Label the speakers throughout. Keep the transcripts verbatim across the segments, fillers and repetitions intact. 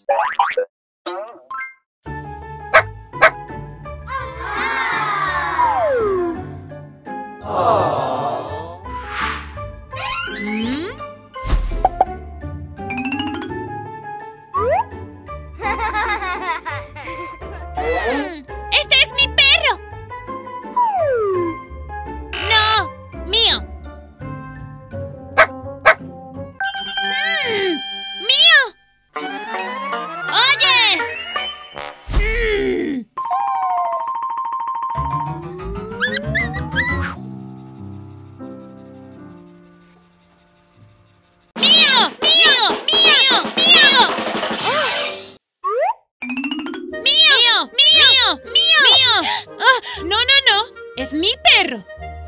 Speaker 1: ¡Este es mi perro! ¡No! ¡Mío! Mm, ¡mío! ¡Oye! Mm. ¡Mío! ¡Mío! ¡Mío! ¡Mío! ¡Oh! ¡Mío! ¡Mío! ¡Mío! ¡Mío! Oh, no, no, no. Es mi perro.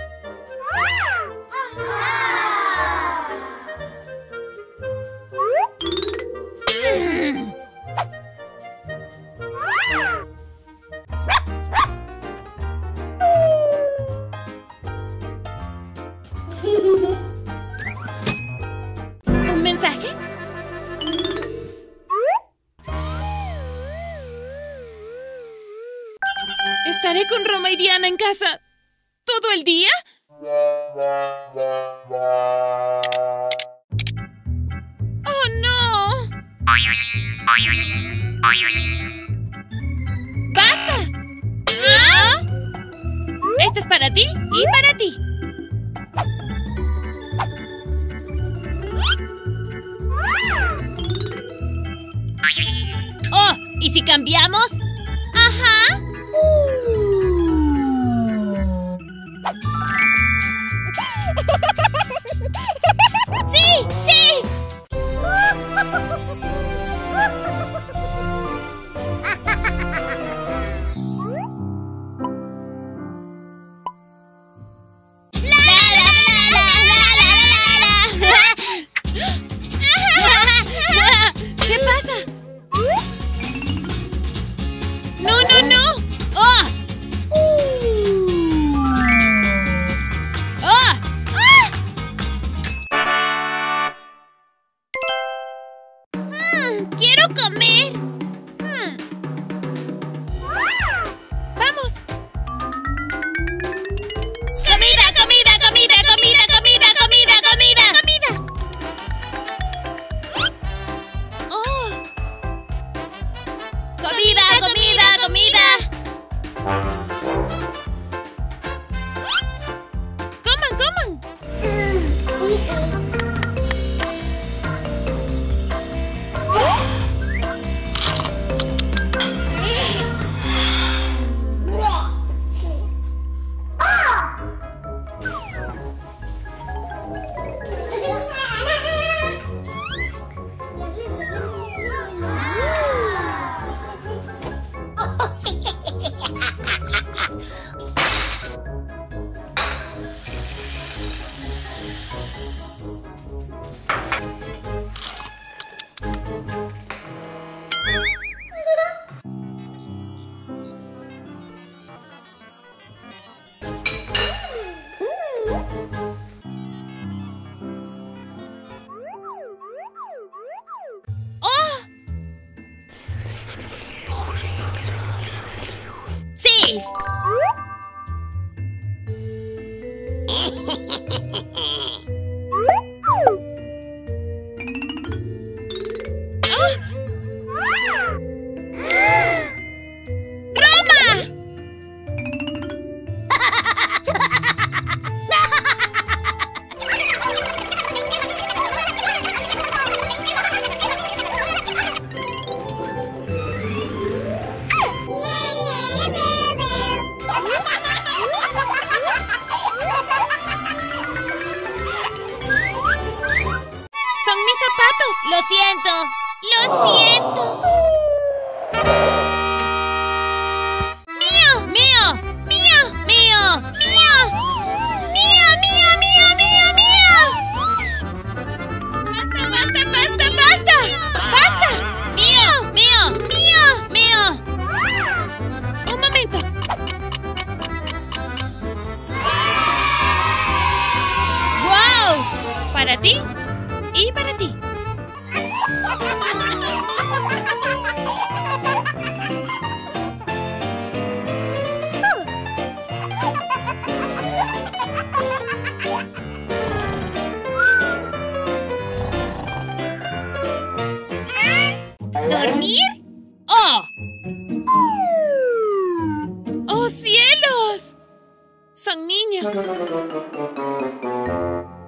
Speaker 1: ¿Un mensaje? ¿Estaré con Roma y Diana en casa todo el día? ¡Oh, no! ¡Basta! ¿Ah? Este es para ti y para ti. ¡Oh! ¿Y si cambiamos? ¡Ajá! ¡Sí! ¡Sí! ¿Qué pasa? ¡No, no, no! ¡Oh! ¡Oh! ¡Ah! Mm, ¡quiero comer! Mm. ¡Vamos! ¡Comida, comida, comida, comida, comida, comida, comida! ¡Comida! ¡Oh! ¡Comida, comida, comida! ¡Coman, coman! ¡Sí!
Speaker 2: ¿Dormir?
Speaker 1: ¡Oh! ¡Oh, cielos! Son niños.